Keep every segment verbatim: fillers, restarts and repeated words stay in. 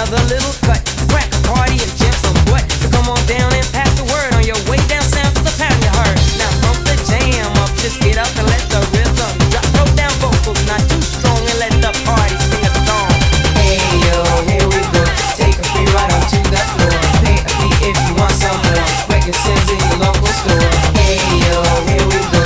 another little cut. Crack a party and jam some butt. So come on down and pass the word on your way down south to the pound you heard. Now pump the jam up, just get up and let the rhythm drop. Throw down vocals, not too strong, and let the party sing a song. Hey yo, here we go. Take a free ride onto that floor. Pay a fee if you want some more. Record sales in your local store. Hey yo, here we go.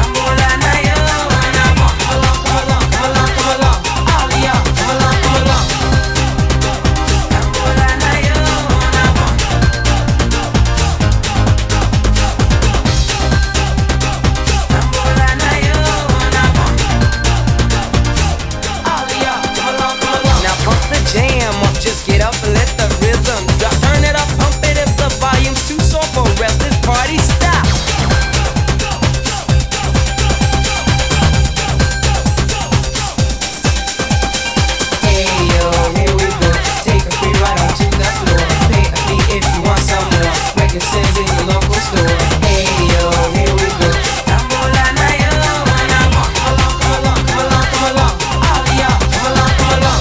Just get up and let the rhythm drop. Turn it up, pump it if the volume's too soft for rest. This party stop. Hey yo, here we go. Take a free ride onto that floor. Pay a fee if you want some more. Record sales in your local store. Hey yo, here we go. Tambolana yo, come along, come along, come along, come along. All of y'all, come along, come along.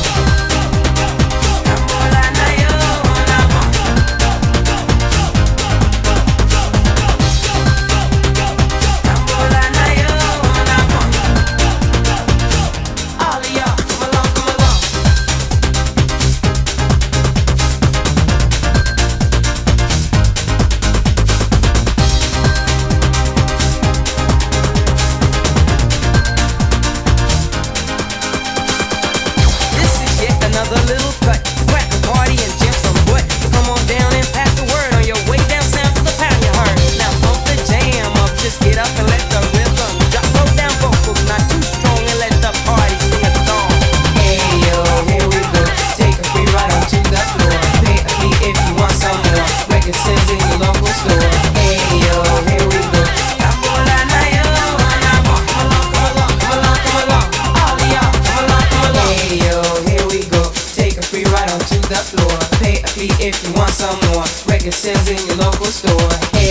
Another little cut, crack a party and jam some butt. So come on down and pass the word on your way down south to the pound you heard. Now pump the jam up, just get up and let the rhythm drop. Throw down vocals, not too strong, and let the party sing a song. Hey yo, here we go. Take a free ride onto that floor. Pay a fee if you want some more. Record sales in your local store. Hey yo, here we go. Tambolana yo, come along, come along, come along, come along. All of y'all, come along, come along. Hey yo, here we go. Take a free ride onto the floor. Pay a fee if you want some more. Record sales in your local store. Hey